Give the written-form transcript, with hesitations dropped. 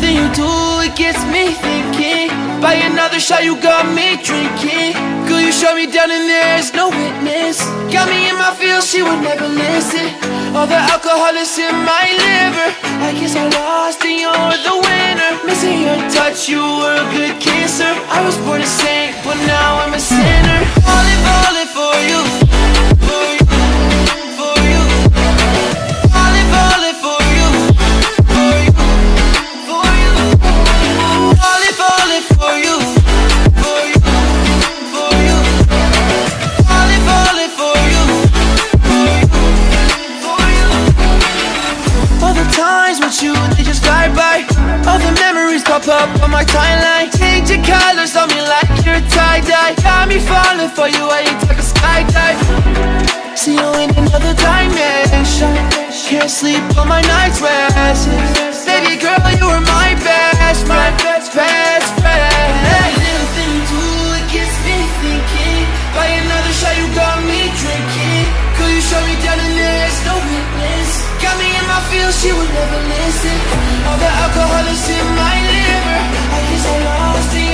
Anything you do, it gets me thinking. By another shot, you got me drinking. Girl, you shut me down and there's no witness. Got me in my feels, she would never listen. All the alcohol is in my liver. I guess I lost and you're the winner. Missing your touch, you were a good kisser. I was born a saint, but now I'm a sinner. Falling for you, for you, for you. Falling for you, for you, for you. Falling for you, for you, for you. Falling for you, for you, for you. All the times with you, they just fly by. All the memories pop up on my timeline. Change your colors on me like you're tie-dye. Got me falling for you, I ain't like a skydive. See you in another dimension. Can't sleep on my night's rest. Baby girl, you were my best friend, best friend. Every little thing you do, it gets me thinking. By another shot, you got me drinking. Girl, you shut me down and there's no witness. Got me in my feels, she would never listen. All the alcohol is in my liver. I guess I lost it.